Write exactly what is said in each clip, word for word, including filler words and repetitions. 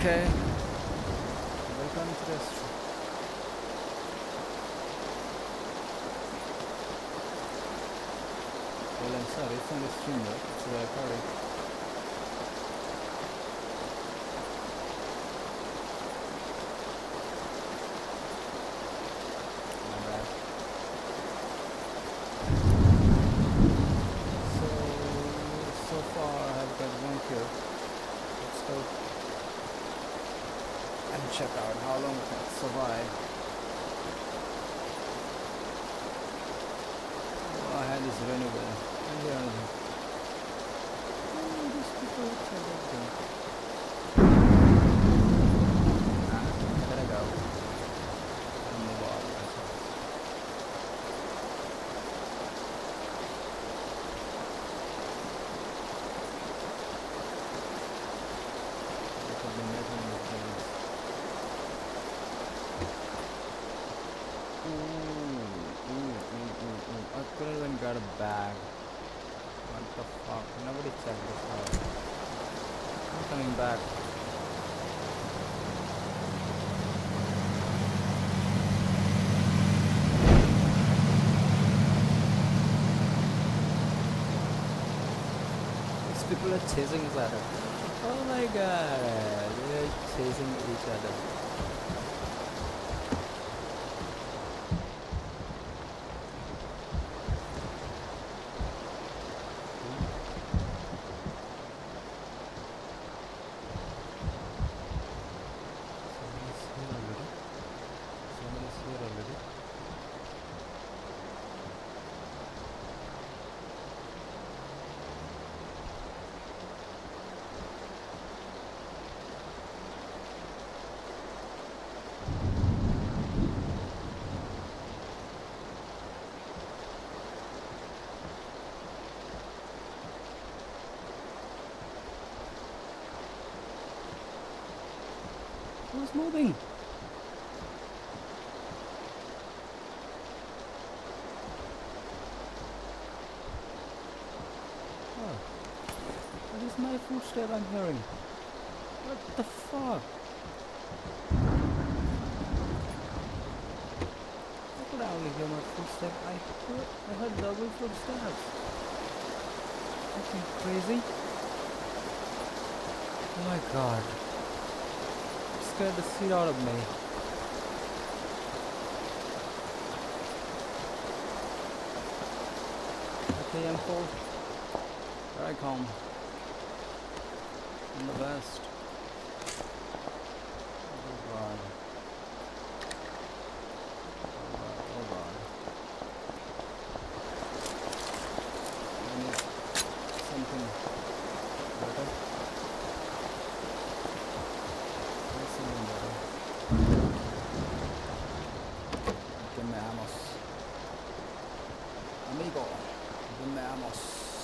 Okay. Welcome to the stream. Well, I'm sorry, it's not a stream though, it's a recording. My bad. So, so far I have got one kill. Let's go and check out how long I can survive. Oh, I had this renewal. And here are them. Oh, these people outside of them. Nah, I gotta go. I'll move on. Look at the metal in the place. Ooh, ooh, ooh, ooh, ooh. I could have even got a bag. What the fuck? Nobody checked this out. I'm coming back. These people are chasing each other. Oh my god. They're chasing each other. Who's moving? Oh, what is my footstep I'm hearing? What the fuck? How could I only hear my footstep? I heard, I heard double footsteps. Fucking crazy. Oh my god. Scared the shit out of me. Okay, I'm full. Here I come. I'm the best. Oh god. Oh god, oh god. I need something better. Give me amos. Amigo, give me amos.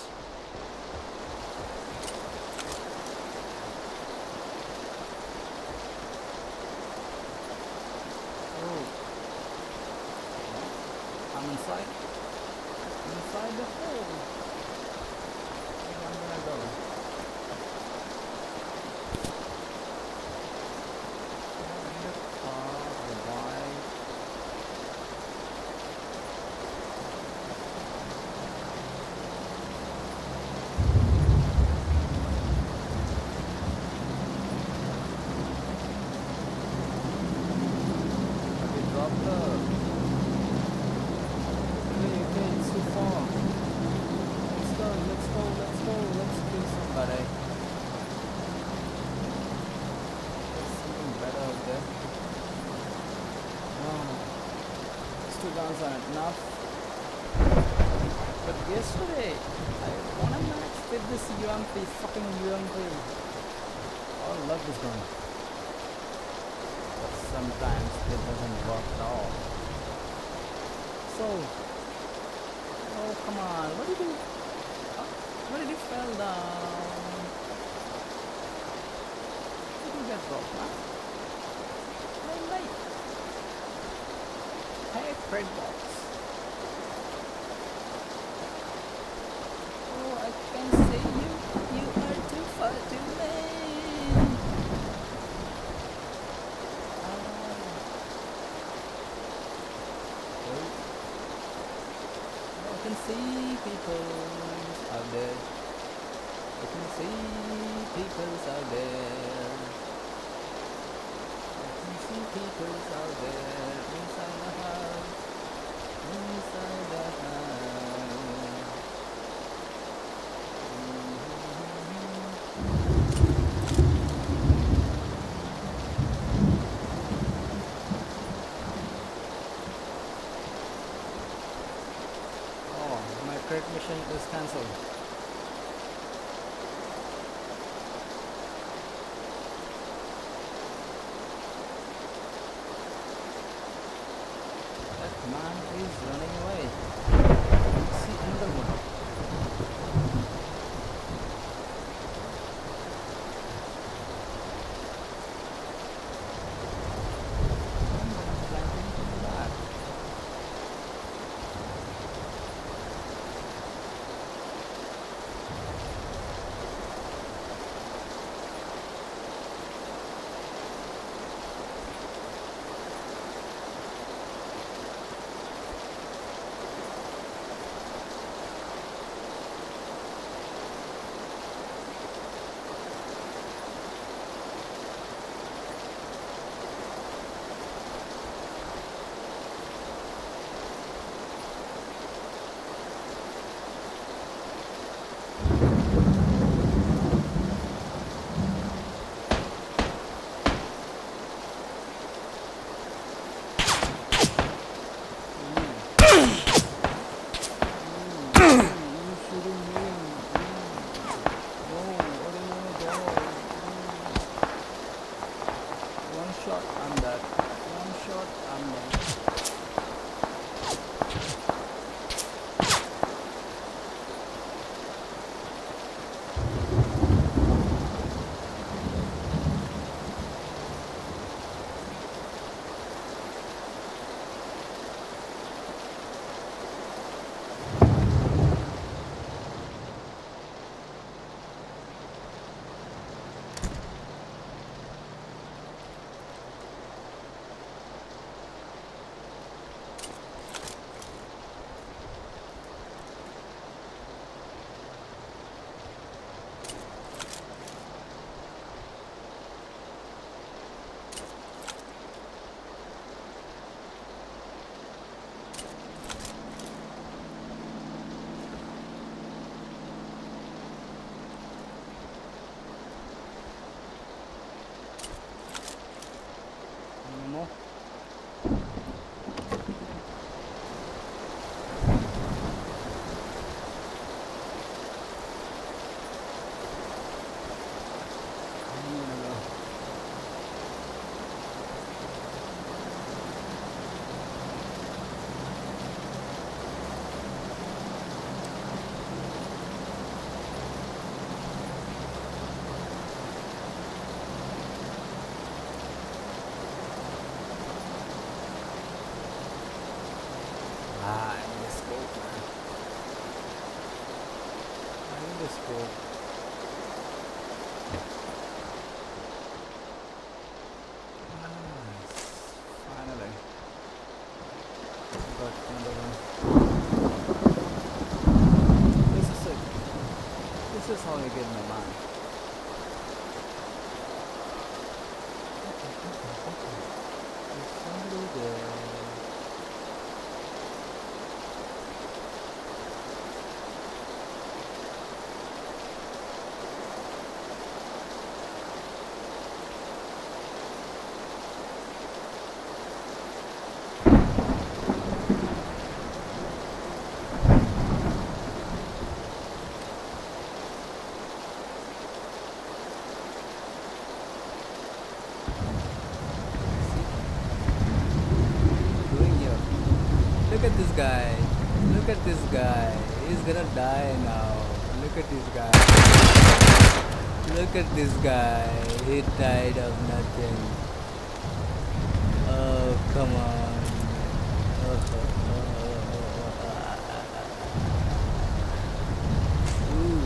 Oh. I'm inside. I'm inside the hole. Where am I gonna go? Guns aren't enough. But yesterday I won a match with this U M P, fucking U M P. Oh, I love this gun. But sometimes it doesn't work at all. So, oh come on, what did you? Oh, what did you fell down? Did you get broke, huh? Hey, mate. Hey, Fred Box. Oh, I can see you. You are too far to me. I can see people out there. I can see people out there inside the house, inside the house. Oh, my crate mission is cancelled. That man is running away. See another one. Someone flanking from the back. Cool. Nice. Finally. Got another one. This is it. This is how I get my mind. Okay, okay, okay. There's somebody there. Look at this guy. Look at this guy. He's gonna die now. Look at this guy. Look at this guy. He died of nothing. Oh, come on. Oh, oh, oh, oh, oh, oh. Ooh.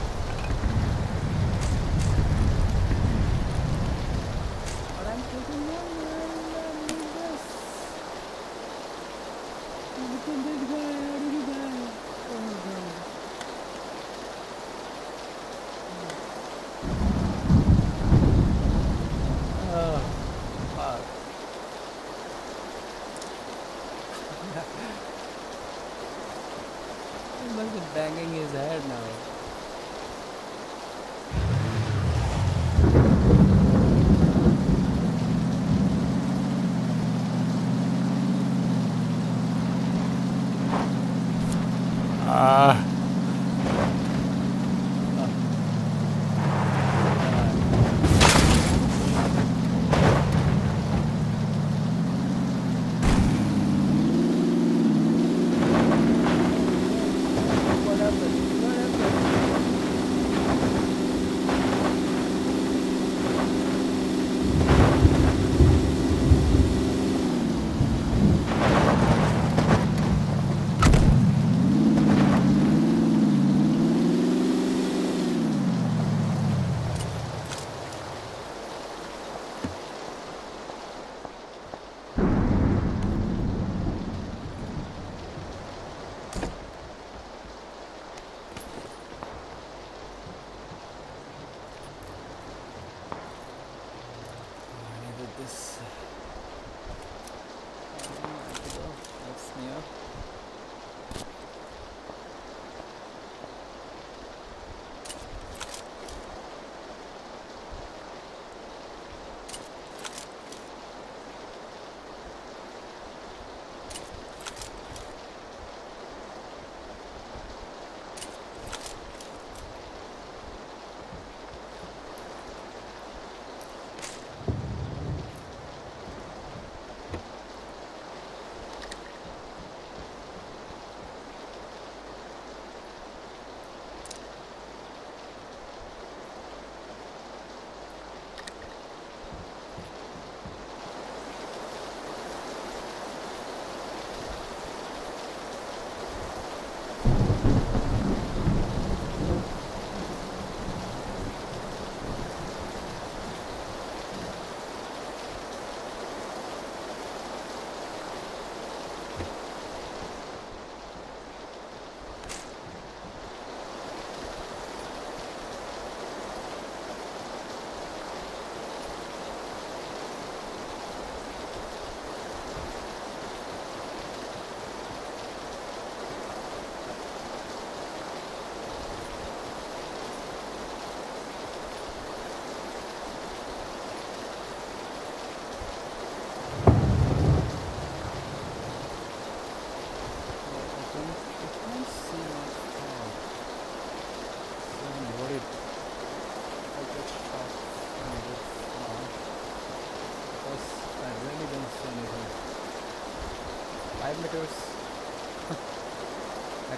But I'm taking one. Look at this guy, how did he die? Oh god.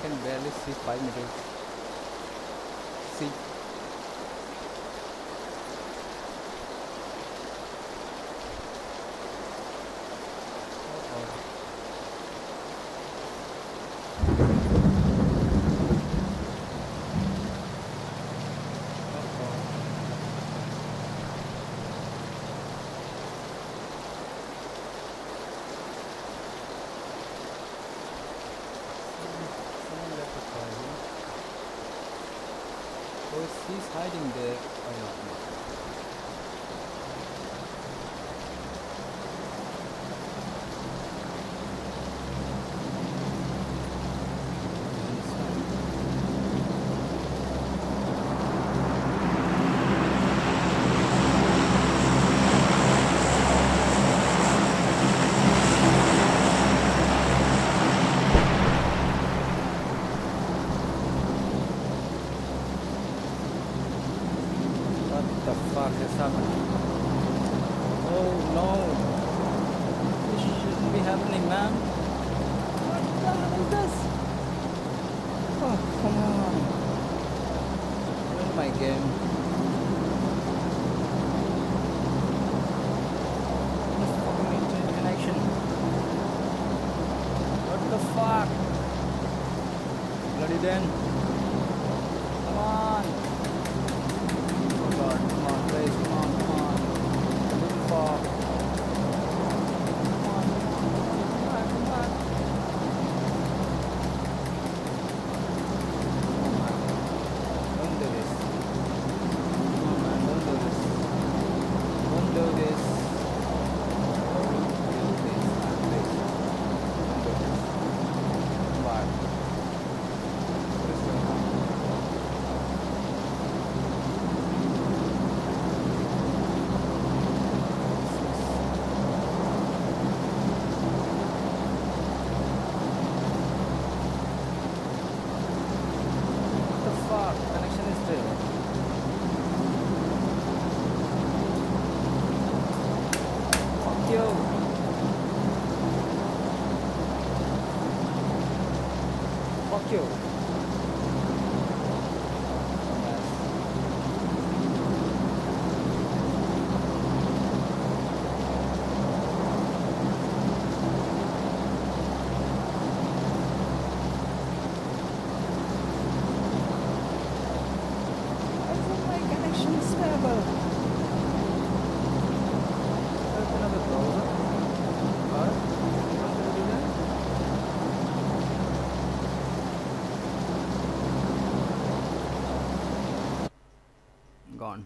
can barely see five meters. See. Oh, he's hiding there. Oh no, no. What the fuck is happening? Oh no! This shouldn't be happening, man. What the hell is this? Oh, come on. Ruin my game. This fucking internet connection. What the fuck? Bloody den. Come on. God, come on, please, come on, come on. I'm looking for. Come on, come on, come on, come back, come back. Don't do this. Come on, man, don't do this. Don't do this. Don't do this, man, please. Don't do this. Come back. What is going on? Connection is there. Fuck you. Fuck you. Open up a browser. Or what do we do then? Gone.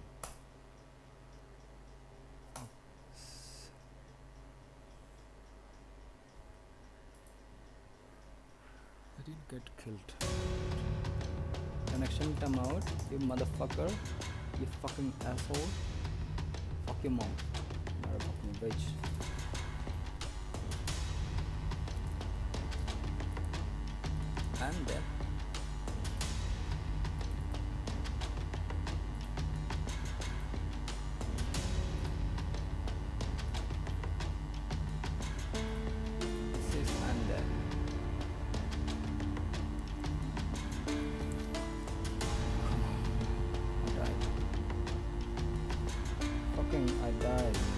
I didn't get killed. Connection time out, you motherfucker. You fucking asshole. Fuck your mom. You're a fucking bitch. And then this is and then I died. Fucking I died.